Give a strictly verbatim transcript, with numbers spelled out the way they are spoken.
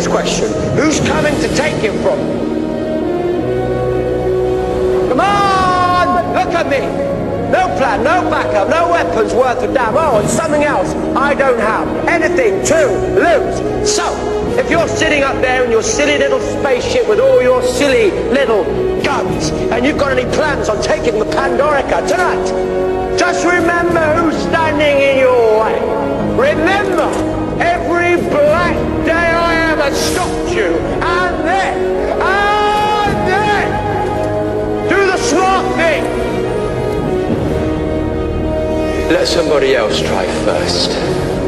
question. Who's coming to take it from you? Come on! Look at me! No plan, no backup, no weapons worth a damn. Oh, and something else I don't have. Anything to lose. So, if you're sitting up there in your silly little spaceship with all your silly little guns, and you've got any plans on taking the Pandorica tonight, just remember who's standing in your way. Remember, every black day I ever stopped you, and then, and then, do the smart thing. Let somebody else try first.